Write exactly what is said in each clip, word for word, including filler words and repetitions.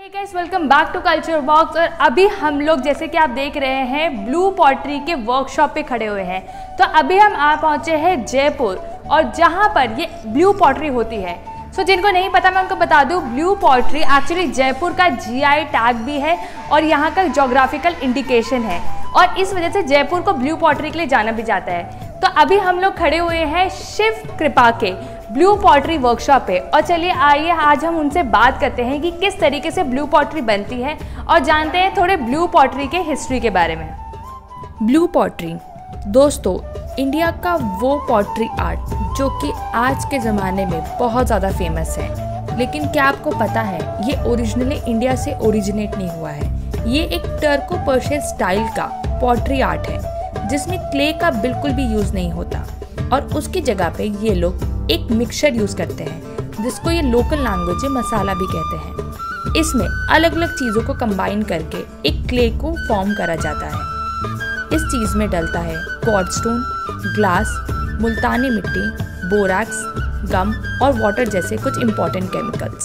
Guys, welcome back to Culture Box. और अभी हम लोग जैसे कि आप देख रहे हैं ब्लू पॉटरी के वर्कशॉप पे खड़े हुए हैं। तो अभी हम आ पहुंचे हैं जयपुर और जहां पर ये ब्लू पॉटरी होती है। सो so, जिनको नहीं पता मैं उनको बता दूं, ब्लू पॉटरी एक्चुअली जयपुर का जीआई टैग भी है और यहाँ का ज्योग्राफिकल इंडिकेशन है और इस वजह से जयपुर को ब्लू पॉटरी के लिए जाना भी जाता है। तो अभी हम लोग खड़े हुए हैं शिव कृपा के ब्लू पॉटरी वर्कशॉप पे और चलिए आइए आज हम उनसे बात करते हैं कि किस तरीके से ब्लू पॉटरी बनती है और जानते हैं थोड़े ब्लू पॉटरी के हिस्ट्री के बारे में। ब्लू पॉटरी दोस्तों इंडिया का वो पॉटरी आर्ट जो कि आज के ज़माने में बहुत ज़्यादा फेमस है, लेकिन क्या आपको पता है ये ओरिजिनली इंडिया से ओरिजिनेट नहीं हुआ है। ये एक टर्को पर्शियन स्टाइल का पॉटरी आर्ट है जिसमें क्ले का बिल्कुल भी यूज़ नहीं होता और उसकी जगह पे ये लोग एक मिक्सचर यूज़ करते हैं जिसको ये लोकल लैंग्वेज में मसाला भी कहते हैं। इसमें अलग अलग चीज़ों को कंबाइन करके एक क्ले को फॉर्म करा जाता है। इस चीज़ में डलता है क्वार्ट्ज स्टोन, ग्लास, मुल्तानी मिट्टी, बोरैक्स, गम और वाटर जैसे कुछ इम्पॉर्टेंट केमिकल्स।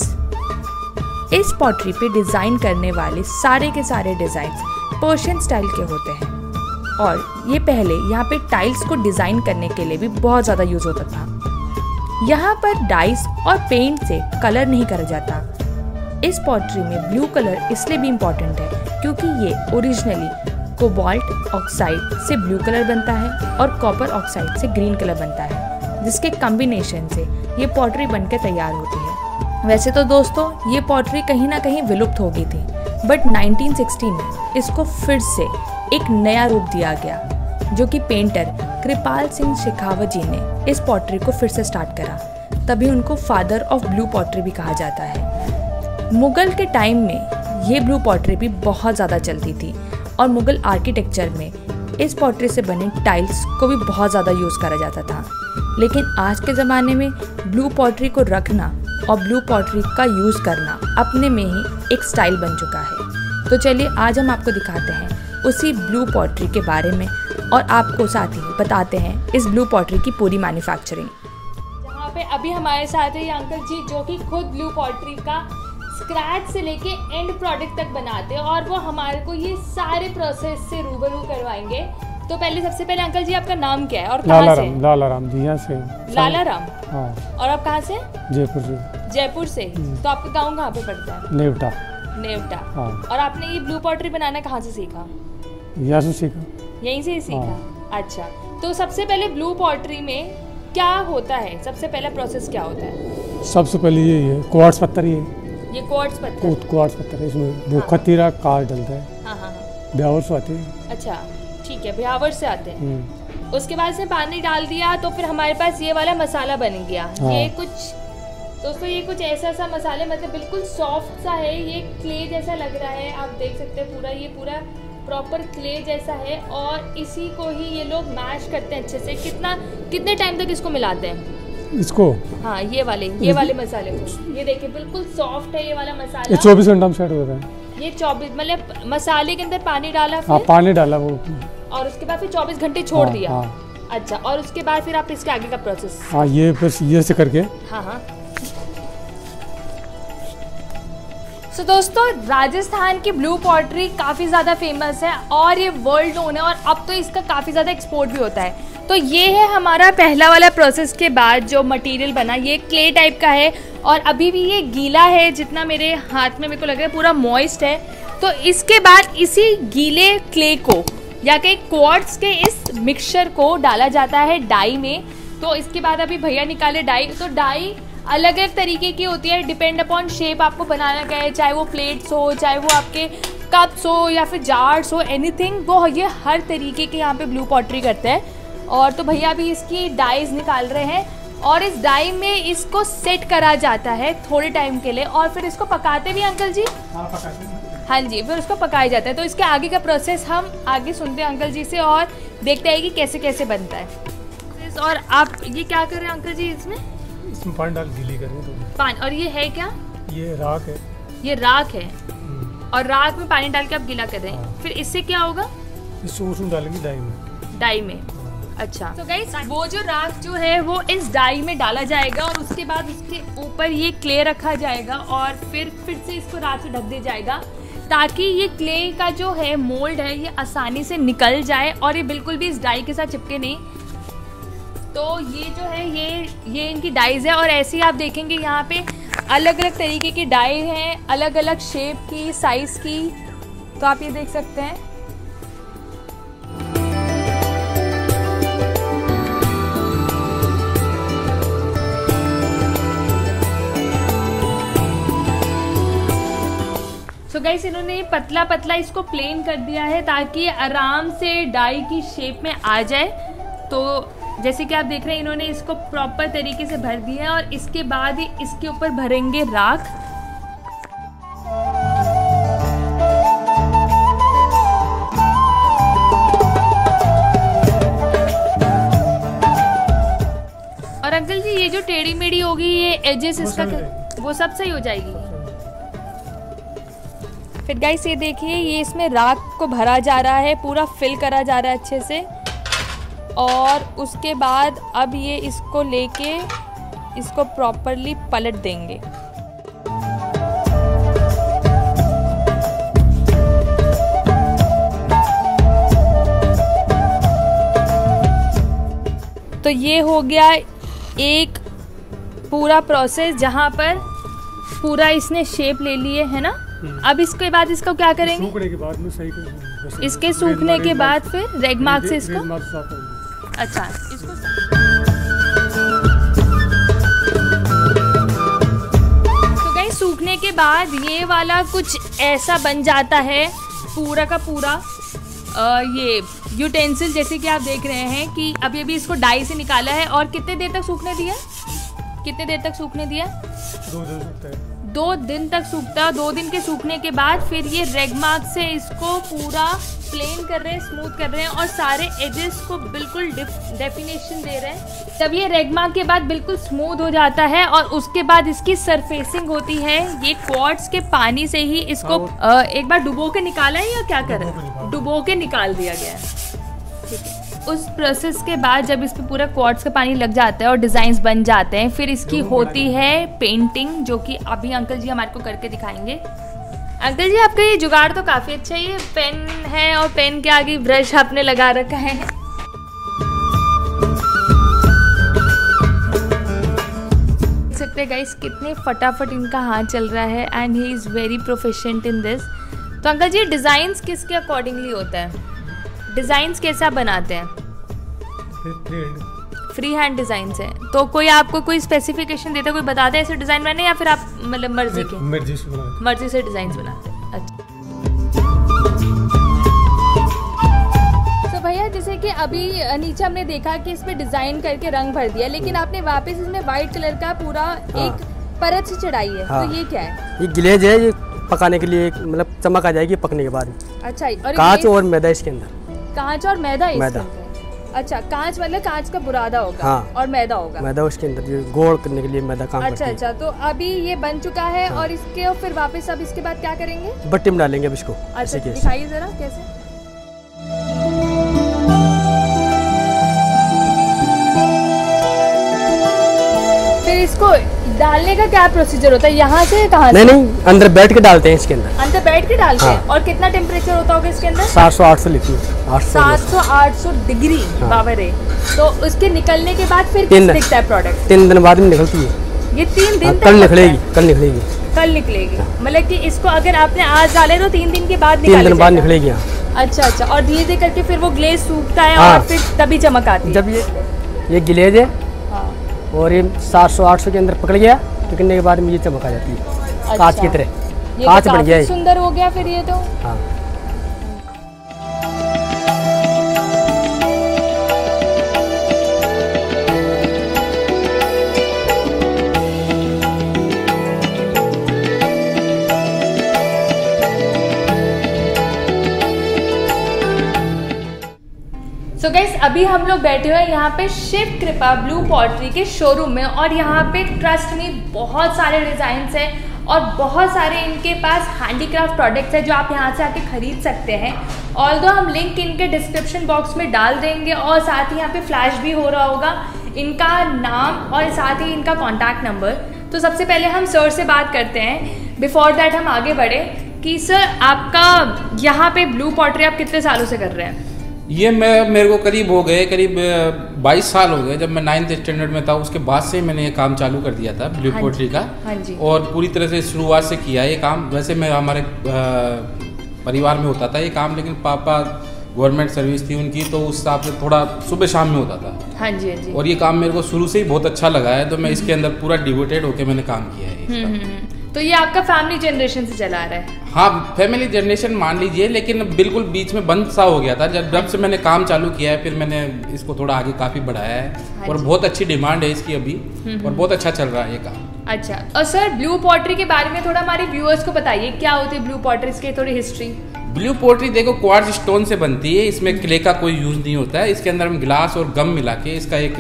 इस पॉटरी पे डिज़ाइन करने वाले सारे के सारे डिज़ाइंस पर्शियन स्टाइल के होते हैं और ये पहले यहाँ पे टाइल्स को डिज़ाइन करने के लिए भी बहुत ज़्यादा यूज़ होता था। यहाँ पर डाइस और पेंट से कलर नहीं करा जाता। इस पॉटरी में ब्लू कलर इसलिए भी इम्पॉर्टेंट है क्योंकि ये ओरिजिनली कोबाल्ट ऑक्साइड से ब्लू कलर बनता है और कॉपर ऑक्साइड से ग्रीन कलर बनता है, जिसके कम्बिनेशन से ये पॉटरी बनकर तैयार होती है। वैसे तो दोस्तों ये पॉटरी कहीं ना कहीं विलुप्त हो गई थी, बट नाइनटीन सिक्सटी में इसको फिर से एक नया रूप दिया गया जो कि पेंटर कृपाल सिंह शेखावत जी ने इस पॉटरी को फिर से स्टार्ट करा। तभी उनको फादर ऑफ ब्लू पॉटरी भी कहा जाता है। मुगल के टाइम में ये ब्लू पॉटरी भी बहुत ज़्यादा चलती थी और मुगल आर्किटेक्चर में इस पॉटरी से बने टाइल्स को भी बहुत ज़्यादा यूज़ करा जाता था। लेकिन आज के ज़माने में ब्लू पॉटरी को रखना और ब्लू पॉटरी का यूज़ करना अपने में ही एक स्टाइल बन चुका है। तो चलिए आज हम आपको दिखाते हैं उसी ब्लू पॉटरी के बारे में और आपको साथ ही बताते हैं इस ब्लू पॉटरी की पूरी मैन्युफैक्चरिंग। जहाँ पे अभी हमारे साथ है ये अंकल जी जो कि खुद ब्लू पॉटरी का स्क्रैच से लेके एंड प्रोडक्ट तक बनाते हैं और वो हमारे को ये सारे प्रोसेस से रूबरू करवाएंगे। तो पहले सबसे पहले अंकल जी आपका नाम क्या है और कहाँ से? लाला राम जी यहाँ से। लाला राम। हाँ। और आप कहाँ से? जयपुर से। जयपुर से। तो आपका गाँव कहाँ पे पड़ता है? नेवटा। नेवटा। हाँ। और आपने ये ब्लू पॉटरी बनाना कहाँ से सीखा? यहाँ से सीखा। यहीं से ही सीखा। हाँ। अच्छा, तो सबसे पहले ब्लू पॉटरी में क्या होता है? सबसे पहला प्रोसेस क्या होता है? सबसे पहले ये है क्वार्ट्ज पत्थर। ये ये क्वार्ट्ज पत्थर। क्वार्ट्ज पत्थर है, इसमें वो खतीरा कार डलता है। हाँ हाँ हाँ। ब्यावर से आते हैं। अच्छा ठीक है, ब्यावर से आते हैं। उसके बाद से पानी डाल दिया तो फिर हमारे पास ये वाला मसाला बन गया। हाँ। ये कुछ दोस्तों ये कुछ ऐसा सा मसाले मतलब बिल्कुल सॉफ्ट सा है, ये क्ले जैसा लग रहा है, आप देख सकते हैं पूरा ये पूरा प्रॉपर क्ले जैसा है और इसी को ही ये लोग मैश करते हैं अच्छे से। कितना कितने टाइम तक इसको मिलाते हैं इसको? हाँ ये वाले ये वाले मसाले को, ये देखिए बिल्कुल सॉफ्ट है ये वाला मसाला। ये चौबीस घंटा में सेट होता है। ये चौबीस मतलब मसाले के अंदर पानी डाला फिर? हाँ पानी डाला वो और उसके बाद फिर चौबीस घंटे छोड़ हाँ, दिया। हाँ। अच्छा, और उसके बाद फिर आप इसके आगे का प्रोसेस? हाँ ये बस ये से करके। हाँ हाँ। सो so, दोस्तों राजस्थान की ब्लू पॉटरी काफ़ी ज़्यादा फेमस है और ये वर्ल्ड नोन है और अब तो इसका काफ़ी ज़्यादा एक्सपोर्ट भी होता है। तो ये है हमारा पहला वाला प्रोसेस के बाद जो मटेरियल बना, ये क्ले टाइप का है और अभी भी ये गीला है, जितना मेरे हाथ में मेरे को लग रहा है पूरा मॉइस्ट है। तो इसके बाद इसी गीले क्ले को या के क्वार्ट्ज के इस मिक्सचर को डाला जाता है डाई में। तो इसके बाद अभी भैया निकाले डाई। तो डाई अलग अलग तरीके की होती है, डिपेंड अपॉन शेप आपको बनाना क्या है, चाहे वो प्लेट्स हो, चाहे वो आपके कप्स हो या फिर जार्स हो, एनीथिंग, वो ये हर तरीके के यहाँ पे ब्लू पॉटरी करते हैं। और तो भैया भी इसकी डाइज निकाल रहे हैं और इस डाई में इसको सेट करा जाता है थोड़े टाइम के लिए और फिर इसको पकाते भी अंकल जी? हाँ पकाते हैं। हाँ जी, फिर उसको पकाया जाता है। तो इसके आगे का प्रोसेस हम आगे सुनते हैं अंकल जी से और देखते हैं कि कैसे कैसे बनता है। और आप ये क्या कर रहे हैं अंकल जी इसमें? इसमें पानी डाल गीली कर रहे हैं। पानी, और ये है क्या? ये राख है। ये राख है और राख में पानी डाल के आप गीला कर रहे हैं। फिर इससे क्या होगा? इसको उसमें डालेंगे डाई में। डाई में। अच्छा, तो गाइस वो जो राख जो है वो इस डाई में डाला जाएगा और उसके बाद उसके ऊपर ये क्ले रखा जाएगा और फिर फिर से इसको राख से ढक दिया जाएगा ताकि ये क्ले का जो है मोल्ड है ये आसानी से निकल जाए और ये बिल्कुल भी इस डाई के साथ चिपके नहीं। तो ये जो है ये ये इनकी डाइज है और ऐसे ही आप देखेंगे यहाँ पे अलग अलग तरीके की डाई हैं, अलग अलग शेप की, साइज़ की, तो आप ये देख सकते हैं। तो गाइस इन्होंने पतला पतला इसको प्लेन कर दिया है ताकि आराम से डाई की शेप में आ जाए। तो जैसे कि आप देख रहे हैं इन्होंने इसको प्रॉपर तरीके से भर दिया है और इसके बाद ही इसके ऊपर भरेंगे राख। और अंकल जी ये जो टेढ़ी मेढ़ी होगी ये एजेस इसका वो सब सही हो जाएगी। फिर गाइस ये देखिए ये इसमें राख को भरा जा रहा है, पूरा फिल करा जा रहा है अच्छे से और उसके बाद अब ये इसको लेके इसको प्रॉपरली पलट देंगे। तो ये हो गया एक पूरा प्रोसेस जहाँ पर पूरा इसने शेप ले लिए है ना। अब इसके बाद इसको क्या करेंगे? सूखने के बाद में सही कर, इसके सूखने के बाद फिर रेग मार्क से इसको अच्छा इसको तो गाइस सूखने के बाद ये वाला कुछ ऐसा बन जाता है पूरा का पूरा आ, ये यूटेंसिल जैसे कि आप देख रहे हैं कि अभी अभी इसको डाई से निकाला है। और कितने देर तक सूखने दिया कितने देर तक सूखने दिया दो दिन सूखता है दो दिन तक सूखता है। दो दिन के सूखने के बाद फिर ये रेग मार्क से इसको पूरा प्लेन कर रहे हैं, स्मूथ कर रहे हैं और सारे एजेस को बिल्कुल डेफिनेशन दे रहे हैं। जब ये रेग मार्क के बाद बिल्कुल स्मूथ हो जाता है और उसके बाद इसकी सरफेसिंग होती है ये क्वार्ट्ज के पानी से ही इसको आ, एक बार डुबो के निकाला है या क्या करें? डुबो के निकाल दिया गया है। ठीक है, उस प्रोसेस के बाद जब इस पे पूरा क्वार्ट्ज का पानी लग जाता है और डिज़ाइंस बन जाते हैं फिर इसकी होती है पेंटिंग जो कि अभी अंकल जी हमारे को करके दिखाएंगे। अंकल जी आपका ये जुगाड़ तो काफ़ी अच्छा है, ये पेन है और पेन के आगे ब्रश आपने लगा रखा है। देख सकते हैं गाइस कितने फटाफट इनका हाथ चल रहा है and he is very proficient in this. तो अंकल जी डिज़ाइंस किसके अकॉर्डिंगली होता है? डिज़ाइंस कैसा बनाते हैं? फ्री हैंड डिज़ाइन है। तो कोई आपको कोई स्पेसिफिकेशन देता है, कोई बताता है ऐसे डिज़ाइन बनाने या फिर आप मतलब मर्जी के मर्जी से बनाते मर्जी से डिज़ाइन बनाते हैं? अच्छा तो भैया जैसे कि अभी नीचे हमने देखा कि इस पर डिज़ाइन करके रंग भर दिया लेकिन आपने वापस इसमें वाइट कलर का पूरा हाँ। एक परत से चढ़ाई है हाँ। तो ये क्या है? ये ग्लेज है, ये पकाने के लिए मतलब चमक आ जाएगी पकने के बाद। अच्छा और कांच और मैदा इसके अंदर। कांच और मैदा इसके मैदा अंदर। अच्छा कांच मतलब कांच का बुरादा होगा हाँ। और मैदा होगा मैदा उसके अंदर ये गोल करने के लिए मैदा काम अच्छा अच्छा तो अभी ये बन चुका है हाँ। और इसके फिर वापस अब इसके बाद क्या करेंगे? भट्टी में डालेंगे अब इसको। अच्छा दिखाइए जरा कैसे। फिर इसको डालने का क्या प्रोसीजर होता है? यहाँ से कहाँ से? नहीं नहीं अंदर बैठ के डालते हैं इसके अंदर। अंदर बैठ के डालते हैं हाँ। और कितना टेम्परेचर होता होगा इसके अंदर? सात सौ आठ सौ लिखी है सात सौ आठ सौ डिग्री हाँ। पावर है। तो उसके निकलने के बाद फिर तीन दिखता है प्रोडक्ट? तीन दिन बाद में निकलती है ये तीन दिन हाँ, कल निकलेगी कल निकलेगी कल निकलेगी मतलब कि इसको अगर आपने आज डाले तो तीन दिन के बाद तीन दिन बाद निकलेगी। अच्छा अच्छा और धीरे धीरे करके फिर वो ग्लेज सूखता है हाँ। और फिर तभी चमक आती है। जब ये ये ग्लेज है हाँ। और ये सात सौ आठ सौ के अंदर पकड़ गया पकड़ने के बाद में ये चमक आ जाती है अच्छा। कांच की तरह कांच बन गया। सुंदर हो गया फिर ये तो हाँ। सो गाइस अभी हम लोग बैठे हुए हैं यहाँ पे शिव कृपा ब्लू पॉटरी के शोरूम में और यहाँ पे ट्रस्ट में बहुत सारे डिज़ाइंस हैं और बहुत सारे इनके पास हैंडीक्राफ्ट प्रोडक्ट्स हैं जो आप यहाँ से आके खरीद सकते हैं। ऑल्दो हम लिंक इनके डिस्क्रिप्शन बॉक्स में डाल देंगे और साथ ही यहाँ पे फ्लैश भी हो रहा होगा इनका नाम और साथ ही इनका कॉन्टैक्ट नंबर। तो सबसे पहले हम सर से बात करते हैं, बिफोर दैट हम आगे बढ़े कि सर आपका यहाँ पे ब्लू पॉटरी आप कितने सालों से कर रहे हैं? ये मैं मेरे को करीब हो गए करीब बाईस साल हो गए। जब मैं नाइन्थ स्टैंडर्ड में था उसके बाद से मैंने ये काम चालू कर दिया था ब्लू पॉटरी का। हाँ जी। और पूरी तरह से शुरुआत से किया ये काम। वैसे मैं हमारे परिवार में होता था ये काम, लेकिन पापा गवर्नमेंट सर्विस थी उनकी, तो उस हिसाब से थोड़ा सुबह शाम में होता था। हाँ जी, हाँ जी। और ये काम मेरे को शुरू से ही बहुत अच्छा लगा है, तो मैं इसके अंदर पूरा डिवोटेड होकर मैंने काम किया है। तो ये आपका फैमिली जनरेशन से चला रहा है? हाँ, फैमिली जनरेशन मान लीजिए, लेकिन बिल्कुल बीच में बंद सा हो गया था। जब जब से मैंने काम चालू किया है फिर मैंने इसको थोड़ा आगे काफ़ी बढ़ाया है और बहुत अच्छी डिमांड है इसकी अभी, और बहुत अच्छा चल रहा है ये काम। अच्छा, और सर ब्लू पॉटरी के बारे में थोड़ा हमारे व्यूअर्स को बताइए, क्या होती है ब्लू पॉटरी, इसकी थोड़ी हिस्ट्री। ब्लू पॉटरी देखो क्वार्ट्ज स्टोन से बनती है, इसमें क्ले का कोई यूज़ नहीं होता है। इसके अंदर हम गिलास और गम मिला के इसका एक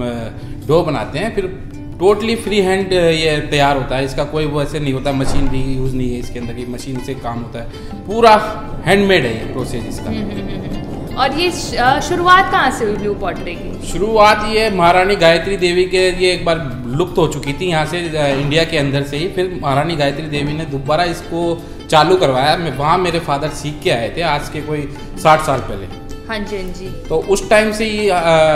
डो बनाते हैं, फिर टोटली फ्री हैंड ये तैयार होता है। इसका कोई वैसे नहीं होता, मशीन भी यूज़ नहीं है इसके अंदर, ये मशीन से काम होता है, पूरा हैंडमेड है ये प्रोसेस इसका। और ये शुरुआत कहाँ से हुई ब्लू पॉटरी की? शुरुआत ये महारानी गायत्री देवी के, ये एक बार लुप्त हो चुकी थी यहाँ से इंडिया के अंदर से ही, फिर महारानी गायत्री देवी ने दोबारा इसको चालू करवाया। मैं वहाँ मेरे फादर सीख के आए थे आज के कोई साठ साल पहले। हाँ जी, हाँ जी। तो उस टाइम से ही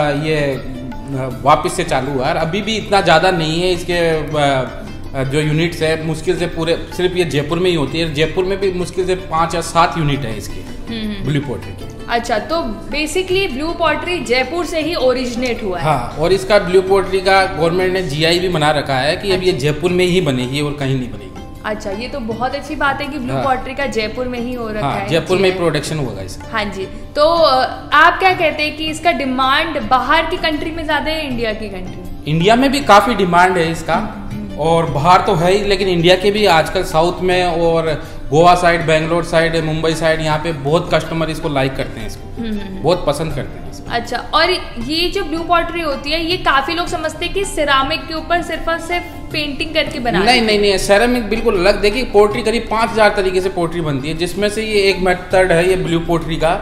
ये वापस से चालू हुआ है। अभी भी इतना ज़्यादा नहीं है इसके जो यूनिट्स है, मुश्किल से पूरे सिर्फ ये जयपुर में ही होती है। जयपुर में भी मुश्किल से पाँच या सात यूनिट है इसके ब्लू पॉटरी के। अच्छा, तो बेसिकली ब्लू पॉटरी जयपुर से ही ओरिजिनेट हुआ है। हाँ, और इसका ब्लू पॉटरी का गवर्नमेंट ने जीआई भी बना रखा है कि अब ये जयपुर में ही बनेगी और कहीं नहीं बनेगी। अच्छा, ये तो बहुत अच्छी बात है कि ब्लू हाँ। पॉटरी का जयपुर में ही हो रखा हाँ, है, जयपुर में ही प्रोडक्शन होगा इसका। हाँ जी। तो आप क्या कहते हैं कि इसका डिमांड बाहर की कंट्री में ज्यादा है इंडिया की कंट्री? इंडिया में भी काफी डिमांड है इसका, और बाहर तो है ही, लेकिन इंडिया के भी आजकल साउथ में और Goa side, Bangalore side, Mumbai side, यहाँ पे बहुत कस्टमर इसको लाइक करते हैं, इसको बहुत पसंद करते हैं इसको। अच्छा, और ये जो ब्लू पॉटरी होती है ये काफी लोग समझते हैं कि सिरामिक के ऊपर सिर्फ और सिर्फ पेंटिंग करके बना। नहीं नहीं नहीं, सेरामिक बिल्कुल अलग। देखिए पोट्री करीब पाँच हजार तरीके से पोट्री बनती है, जिसमें से ये एक मेथड है ये ब्लू पोट्री का।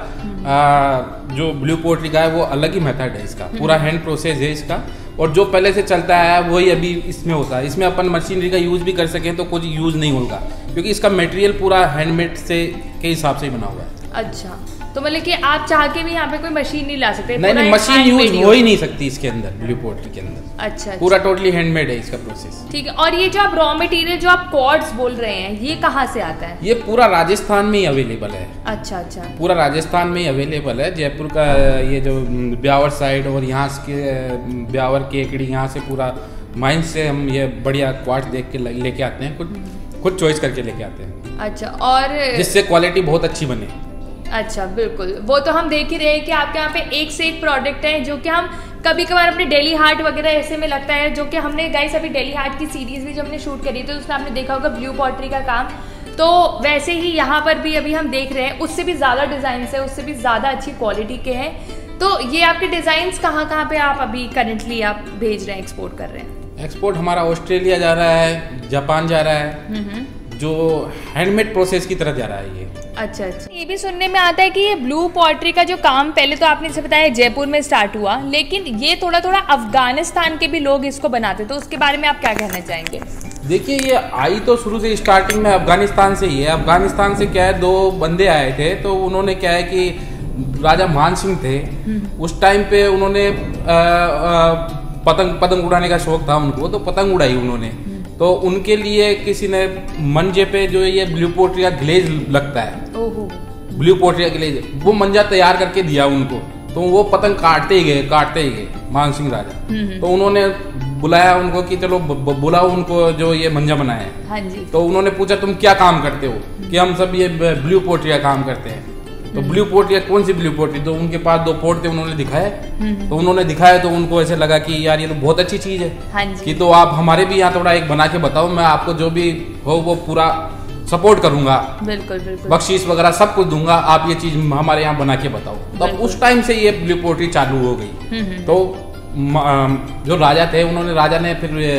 आ, जो ब्लू पोट्री का है वो अलग ही मेथड है इसका, पूरा हैंड प्रोसेस है इसका, और जो पहले से चलता है वही अभी इसमें होता है। इसमें अपन मशीनरी का यूज भी कर सकें तो कुछ यूज नहीं होगा, क्योंकि इसका मटेरियल पूरा हैंडमेड से के हिसाब से ही बना हुआ है। अच्छा, तो मतलब कि आप चाह के भी यहाँ पे कोई मशीन नहीं ला सकते? नहीं नहीं, मशीन यूज हो ही नहीं सकती इसके अंदर, ब्लू पॉटरी के अंदर। अच्छा, पूरा टोटली हैंडमेड है इसका प्रोसेस। ठीक है। और ये जो आप रॉ मटेरियल जो आप क्वार्ट्ज बोल रहे हैं, ये कहाँ से आता है? ये पूरा राजस्थान में ही अवेलेबल है। अच्छा अच्छा, पूरा राजस्थान में ही अवेलेबल है। जयपुर का ये जो ब्यावर साइड और यहाँ के ब्यावर केकड़ी, यहाँ से पूरा माइन से हम ये बढ़िया क्वार्ट्ज देख के लेके आते हैं, खुद खुद चॉइस करके लेके आते हैं। अच्छा, और जिससे क्वालिटी बहुत अच्छी बने। अच्छा, बिल्कुल, वो तो हम देख ही रहे हैं कि आपके यहाँ पे एक से एक प्रोडक्ट है जो कि हम कभी कभार अपने डेली हार्ट वगैरह ऐसे में लगता है, जो कि हमने गाइस अभी डेली हार्ट की सीरीज भी जो हमने शूट करी थी उसमें आपने देखा होगा ब्लू पॉटरी का काम। तो वैसे ही यहाँ पर भी अभी हम देख रहे हैं, उससे भी ज़्यादा डिज़ाइन है, उससे भी ज़्यादा अच्छी क्वालिटी के हैं। तो ये आपके डिज़ाइंस कहाँ कहाँ पे आप अभी करेंटली आप भेज रहे हैं, एक्सपोर्ट कर रहे हैं? एक्सपोर्ट हमारा ऑस्ट्रेलिया जा रहा है, जापान जा रहा है, जो हैंडमेड प्रोसेस की तरफ जा रहा है ये। अच्छा अच्छा, ये भी सुनने में आता है कि ये ब्लू पॉटरी का जो काम पहले तो आपने से बताया जयपुर में स्टार्ट हुआ, लेकिन ये थोड़ा थोड़ा अफगानिस्तान के भी लोग इसको बनाते, तो उसके बारे में आप क्या कहना चाहेंगे? देखिए, ये आई तो शुरू से स्टार्टिंग में अफगानिस्तान से ही है। अफगानिस्तान से क्या है, दो बंदे आए थे, तो उन्होंने क्या है कि राजा मान सिंह थे, उस टाइम पे उन्होंने आ, आ, पतंग पतंग उड़ाने का शौक था उनको, तो पतंग उड़ाई उन्होंने। तो उनके लिए किसी ने मंजे पे जो ये ब्लू पॉटरी का ग्लेज लगता है, ओहो, ब्लू पॉटरी का ग्लेज, वो मंजा तैयार करके दिया उनको। तो वो पतंग काटते ही गए काटते ही गए मान सिंह राजा। तो उन्होंने बुलाया उनको कि चलो बुलाओ उनको जो ये मंजा बनाए हैं। हाँ जी। तो उन्होंने पूछा तुम क्या काम करते हो? कि हम सब ये ब्लू पॉटरी का काम करते हैं। तो ब्लू पॉटरी, कौन सी ब्लू पॉटरी? तो उनके पास दो पोट थे, उन्होंने दिखाए। तो उन्होंने दिखाया तो उनको ऐसे लगा कि यार ये तो बहुत अच्छी चीज है। हाँ जी। कि तो आप हमारे भी यहाँ थोड़ा एक बना के बताओ, मैं आपको जो भी हो वो पूरा सपोर्ट करूंगा, बिल्कुल बिल्कुल, बख्शीश वगैरह सब कुछ दूंगा, आप ये चीज हमारे यहाँ बना के बताओ। तो अब उस टाइम से ये ब्लू पॉटरी चालू हो गई। तो जो राजा थे उन्होंने राजा ने फिर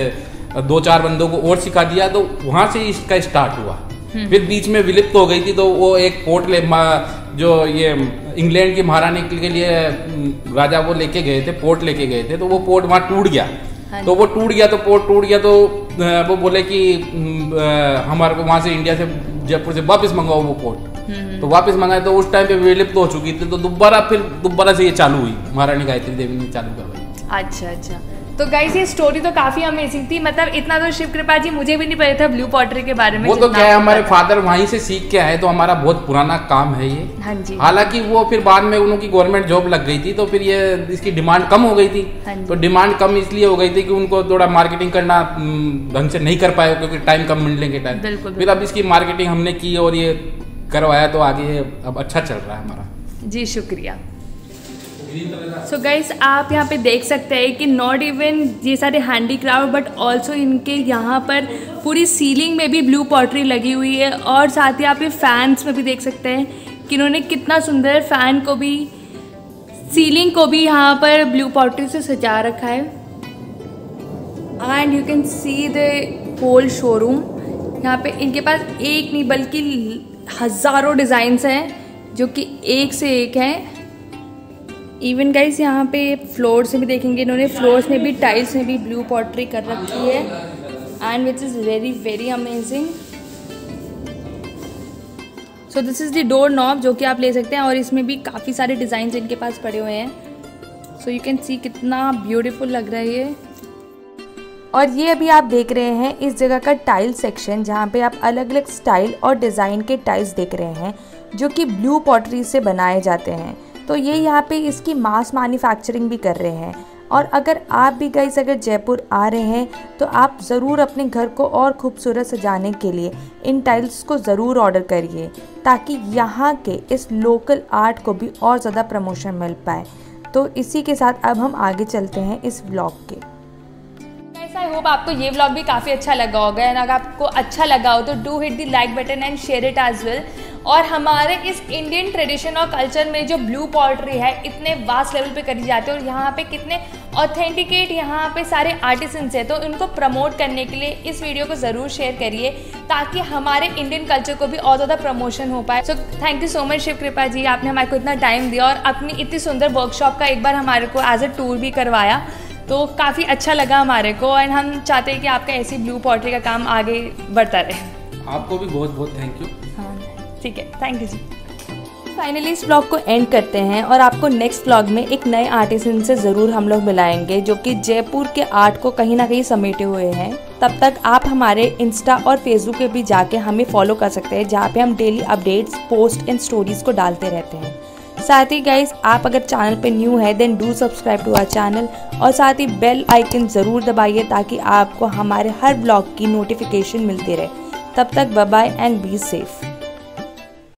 दो चार बंदों को और सिखा दिया, तो वहाँ से इसका स्टार्ट हुआ। फिर बीच में विलुप्त हो गई थी, तो वो एक पोर्ट ले जो ये इंग्लैंड की महारानी के लिए राजा वो लेके गए थे, पोर्ट लेके गए थे, तो वो पोर्ट वहाँ टूट गया। तो वो टूट गया तो पोर्ट टूट गया तो वो बोले कि हमारे को वहाँ से इंडिया से जयपुर से वापस मंगाओ वो पोर्ट। तो वापस मंगाए तो उस टाइम पे विलुप्त हो चुकी थी, तो दोबारा फिर दोबारा से ये चालू हुई, महारानी गायत्री देवी ने चालू करवाई। अच्छा अच्छा, तो गाइस ये स्टोरी तो काफी अमेजिंग थी। मतलब इतना तो शिव कृपा जी मुझे भी नहीं पता था ब्लू पॉटरी के बारे में। वो तो क्या है, हमारे फादर वहीं से सीख के आए, तो हमारा बहुत पुराना काम है ये। हाँ जी। हालांकि वो फिर बाद में उनकी गवर्नमेंट जॉब लग गई थी, तो फिर ये इसकी डिमांड कम हो गई थी। हाँ, तो डिमांड कम इसलिए हो गई थी कि उनको थोड़ा मार्केटिंग करना ढंग से नहीं कर पाए, क्योंकि टाइम कम मिलने के टाइम। फिर अब इसकी मार्केटिंग हमने की और ये करवाया, तो आगे अब अच्छा चल रहा है हमारा। जी शुक्रिया। सो so गाइस आप यहाँ पे देख सकते हैं कि नॉट इवन ये सारे हैंडीक्राफ्ट बट ऑल्सो इनके यहाँ पर पूरी सीलिंग में भी ब्लू पॉटरी लगी हुई है, और साथ ही आप ये फैंस में भी देख सकते हैं कि इन्होंने कितना सुंदर फैन को भी, सीलिंग को भी यहाँ पर ब्लू पॉटरी से सजा रखा है। And you can see the whole showroom. यहाँ पे इनके पास एक नहीं बल्कि हज़ारों डिज़ाइंस हैं जो कि एक से एक हैं। इवन गाइस यहाँ पे फ्लोर से भी देखेंगे, इन्होंने फ्लोर्स में भी, टाइल्स में भी ब्लू पॉटरी कर रखी है, and which is very very amazing. So this is the door knob जो कि आप ले सकते हैं, और इसमें भी काफ़ी सारे डिज़ाइन इनके पास पड़े हुए हैं। सो यू कैन सी कितना ब्यूटीफुल लग रहा है ये। और ये अभी आप देख रहे हैं इस जगह का टाइल सेक्शन, जहाँ पे आप अलग अलग स्टाइल और डिज़ाइन के टाइल्स देख रहे हैं जो कि ब्लू पॉटरी से बनाए जाते हैं। तो ये यहाँ पे इसकी मास मैन्युफैक्चरिंग भी कर रहे हैं। और अगर आप भी गाइस अगर जयपुर आ रहे हैं तो आप ज़रूर अपने घर को और खूबसूरत सजाने के लिए इन टाइल्स को ज़रूर ऑर्डर करिए, ताकि यहाँ के इस लोकल आर्ट को भी और ज़्यादा प्रमोशन मिल पाए। तो इसी के साथ अब हम आगे चलते हैं इस व्लॉग के। आई होप आपको ये व्लॉग भी काफ़ी अच्छा लगा होगा, एंड अगर आपको अच्छा लगा हो तो do hit the like button and share it as well. और हमारे इस इंडियन ट्रेडिशन और कल्चर में जो ब्लू पॉटरी है इतने वास्ट लेवल पे करी जाती है, और यहाँ पे कितने ऑथेंटिकेट यहाँ पे सारे आर्टिसंस हैं, तो इनको प्रमोट करने के लिए इस वीडियो को ज़रूर शेयर करिए, ताकि हमारे इंडियन कल्चर को भी और ज़्यादा प्रमोशन हो पाए। So thank you so much Shiv Kripa ji, आपने हमारे को इतना टाइम दिया और अपनी इतनी सुंदर वर्कशॉप का एक बार हमारे को एज अ टूर भी करवाया, तो काफ़ी अच्छा लगा हमारे को। एंड हम चाहते हैं कि आपका ऐसी ब्लू पॉटरी का काम आगे बढ़ता रहे। आपको भी बहुत बहुत थैंक यू। हाँ ठीक है, थैंक यू जी। फाइनली इस व्लॉग को एंड करते हैं, और आपको नेक्स्ट व्लॉग में एक नए आर्टिसन से ज़रूर हम लोग मिलाएंगे जो कि जयपुर के आर्ट को कहीं ना कहीं समेटे हुए हैं। तब तक आप हमारे इंस्टा और फेसबुक पे भी जाके हमें फॉलो कर सकते हैं, जहाँ पे हम daily updates, post and stories को डालते रहते हैं। साथ ही गाइस आप अगर चैनल पे न्यू है then do subscribe to our channel, और साथ ही बेल आइकन ज़रूर दबाइए ताकि आपको हमारे हर ब्लॉग की नोटिफिकेशन मिलती रहे। तब तक bye bye and be safe.